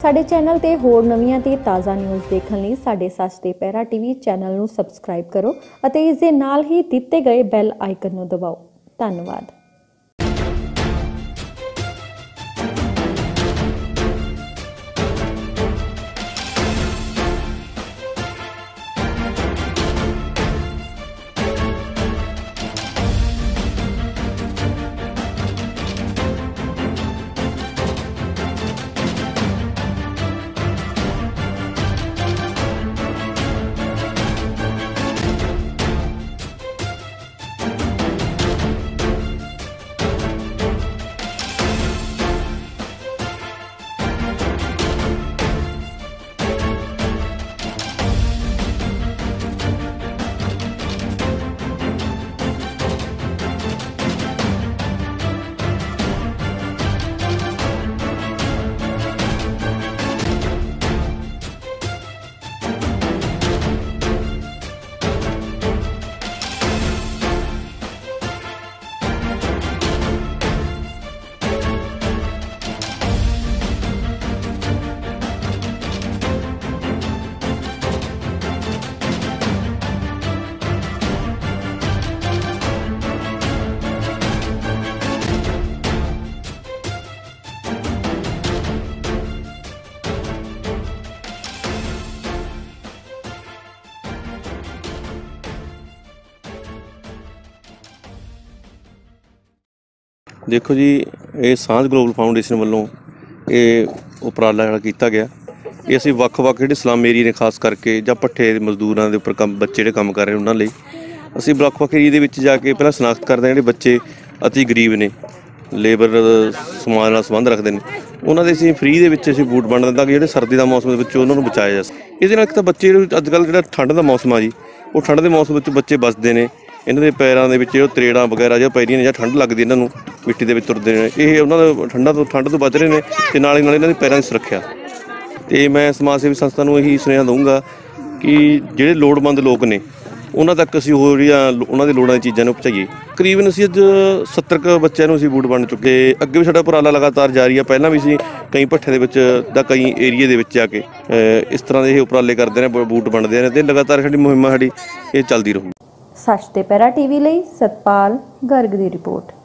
ਸਾਡੇ ਚੈਨਲ ਤੇ ਹੋਰ ਨਵੀਆਂ ਤੇ ਤਾਜ਼ਾ ਨਿਊਜ਼ ਦੇਖਣ ਲਈ ਸਾਡੇ ਸੱਚ ਤੇ ਪਹਿਰਾ ਟੀਵੀ ਚੈਨਲ ਨੂੰ ਸਬਸਕ੍ਰਾਈਬ ਕਰੋ ਅਤੇ ਇਸ ਦੇ ਨਾਲ ਹੀ ਦਿੱਤੇ ਗਏ ਬੈਲ ਆਈਕਨ ਨੂੰ ਦਬਾਓ। ਧੰਨਵਾਦ। देखो जी, ये सांझ ग्लोबल फाउंडेशन वालों ये उपराला जिहड़ा कीता गया, ये असीं ਵੱਖ-ਵੱਖ ਜਿਹੜੇ ਸਲਮ ਏਰੀਏ ਨੇ खास करके ਜਾਂ ਭੱਠੇ ਮਜ਼ਦੂਰਾਂ ਦੇ ਉੱਪਰ ਕੰਮ ਬੱਚੇ ਜਿਹੜੇ ਕੰਮ ਕਰ ਰਹੇ ਉਹਨਾਂ ਲਈ ਅਸੀਂ ਵੱਖ-ਵੱਖ ਏਰੀਏ ਦੇ ਵਿੱਚ ਜਾ ਕੇ ਪਹਿਲਾਂ ਸ਼ਨਾਖਤ ਕਰਦੇ ਹਾਂ ਜਿਹੜੇ ਬੱਚੇ ਅਤੀ ਗਰੀਬ ਨੇ, ਲੇਬਰ ਸਮਾਜ ਨਾਲ ਸੰਬੰਧ ਰੱਖਦੇ ਨੇ, ਉਹਨਾਂ ਦੇ ਅਸੀਂ ਫ੍ਰੀ ਦੇ ਵਿੱਚ ਅਸੀਂ ਬੂਟ ਵੰਡ ਦਿੰਦਾ ਕਿ ਜਿਹੜੇ ਸਰਦੀ ਦਾ ਮੌਸਮ ਦੇ ਵਿੱਚ ਉਹਨਾਂ ਨੂੰ ਬਚਾਇਆ ਜਾ ਸਕੇ। ਇਹਦੇ ਨਾਲ ਇੱਕ ਤਾਂ ਬੱਚੇ ਅੱਜ ਕੱਲ੍ਹ ਜਿਹੜਾ ਠੰਡ ਦਾ ਮੌਸਮ ਆ ਜੀ, ਉਹ ਠੰਡ ਦੇ ਮੌਸਮ ਵਿੱਚ ਬੱਚੇ ਬਚਦੇ ਨੇ। ਇਹਨਾਂ ਦੇ ਪੈਰਾਂ ਦੇ ਵਿੱਚ ਜੋ ਤਰੇੜਾਂ ਵਗੈਰਾ ਜਾਂ ਪੈਰੀਆਂ ਨੇ ਜਾਂ ਠੰਡ ਲੱਗਦੀ ਇਹਨਾਂ ਨੂੰ ਮਿੱਟੀ ਦੇ ਵਿੱਚ ਤੁਰਦੇ ਨੇ, ਇਹ ਉਹਨਾਂ ਦਾ ਠੰਡ ਤੋਂ ਬਚ ਰਹੇ ਨੇ ਅਤੇ ਨਾਲ ਇਹਨਾਂ ਦੀ ਪੈਰਾਂ ਦੀ ਸੁਰੱਖਿਆ। ਅਤੇ ਮੈਂ ਸਮਾਜ ਸੇਵੀ ਸੰਸਥਾ ਨੂੰ ਇਹੀ ਸੁਨੇਹਾ ਦਊਂਗਾ ਕਿ ਜਿਹੜੇ ਲੋੜਵੰਦ ਲੋਕ ਨੇ ਉਹਨਾਂ ਤੱਕ ਅਸੀਂ ਹੋਰ ਜਿਹੜੀਆਂ ਉਹਨਾਂ ਦੀ ਲੋੜਾਂ ਦੀਆਂ ਚੀਜ਼ਾਂ ਨੂੰ ਪਹੁੰਚਾਈਏ। ਤਕਰੀਬਨ ਅਸੀਂ ਅੱਜ 70 ਕੁ ਬੱਚਿਆਂ ਨੂੰ ਅਸੀਂ ਬੂਟ ਵੰਡ ਚੁੱਕੇ। ਅੱਗੇ ਵੀ ਸਾਡਾ ਉਪਰਾਲਾ ਲਗਾਤਾਰ ਜਾਰੀ ਆ। ਪਹਿਲਾਂ ਵੀ ਅਸੀਂ ਕਈ ਭੱਠੇ ਦੇ ਵਿੱਚ ਜਾਂ ਕਈ ਏਰੀਏ ਦੇ ਵਿੱਚ ਜਾ ਕੇ ਇਸ ਤਰ੍ਹਾਂ ਦੇ ਇਹ ਉਪਰਾਲੇ ਕਰਦੇ ਨੇ, ਬੂਟ ਵੰਡਦੇ ਨੇ, ਅਤੇ ਲਗਾਤਾਰ ਸਾਡੀ ਮੁਹਿੰਮ ਇਹ ਚੱਲਦੀ ਰਹੂ। ਸੱਚ ਤੇ ਪਹਿਰਾ ਟੀਵੀ ਲਈ ਸਤਪਾਲ ਗਰਗ ਦੀ ਰਿਪੋਰਟ।